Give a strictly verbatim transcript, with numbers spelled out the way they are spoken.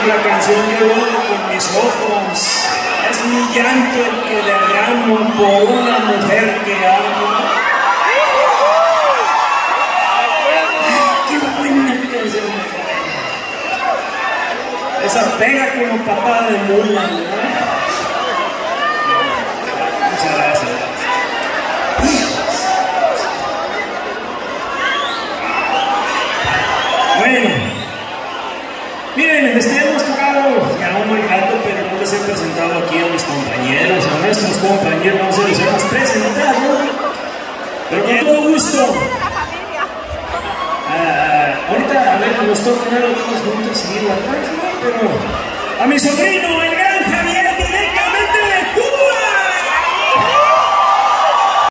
la canción Yo lloro con mis ojos. Es mi llanto el que derramo por una mujer que amo. ¡Qué buena canción! Esa pega como patada de mula, ¿verdad? Muchas gracias. Bueno, miren, este hemos tocado ya un buen rato, pero no les he presentado aquí a mis compañeros, a nuestros compañeros, no se los hemos presentado, pero con todo gusto. Uh, ahorita, a ver, nos toca dar algunos minutos seguir atrás, ¿no? Pero a mi sobrino,